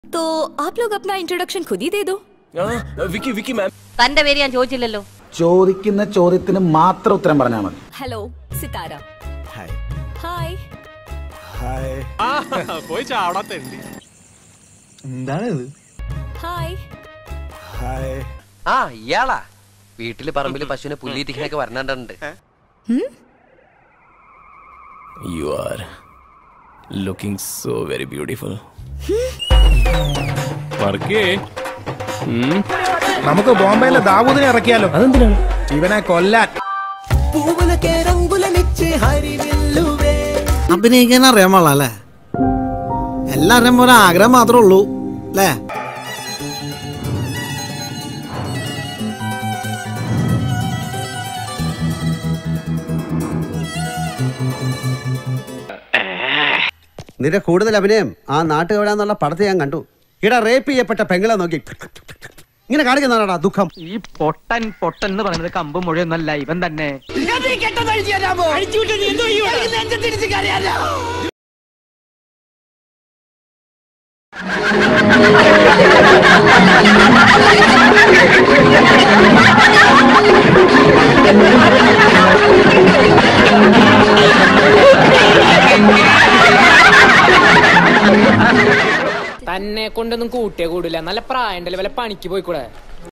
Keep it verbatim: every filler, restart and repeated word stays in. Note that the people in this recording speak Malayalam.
तो आप लोग अपना इंट्रोडक्शन खुद ही दे दो। विकी विकी मैम തന്റെ പേര് ഞാൻ ചോദിച്ചില്ലല്ലോ. ചോദിക്കുന്ന ചോദ്യത്തിന് മാത്രം ഉത്തരം പറഞ്ഞാൽ മതി. हेलो सितारा। हाय हाय हाय പോയി ചാവടത്തെണ്ടി എന്താണിത് हाय ഹായ് ആ ഇയാളാ വീട്ടില് പറമ്പില് പശുവിനെ പുല്ലിരിക്കാനൊക്കെ വരണുണ്ട്. You are looking so very beautiful. നമുക്ക് ബോംബെയിലെ ദാവൂദിനെ ഇറക്കിയാലോ? അതെന്തിനാണ്? ഇവനെ കൊല്ലാൻ. അഭിനയിക്കാൻ അറിയാൻ പാടില്ല അല്ലേ? എല്ലാവരും പോലെ ആഗ്രഹം മാത്രമേ ഉള്ളൂ അല്ലേ? നിന്റെ കൂടുതൽ അഭിനയം ആ നാട്ടുകവിടാന്നുള്ള പടത്തെ ഞാൻ കണ്ടു. ഇട റേപ്പ് ചെയ്യപ്പെട്ട പെങ്ങളെ നോക്കി ഇങ്ങനെ കാണിക്കുന്നതാണോ ദുഃഖം? ഈ പൊട്ടൻ പൊട്ടൻ എന്ന് പറയുന്നത് കമ്പ് മുഴയൊന്നല്ല, ഇവൻ തന്നെ. തന്നെ കൊണ്ടൊന്നും കൂട്ടിയേ കൂടില്ല. നല്ല പ്രായം ഉണ്ടല്ലേ, വല്ല പണിക്ക് പോയിക്കൂടെ?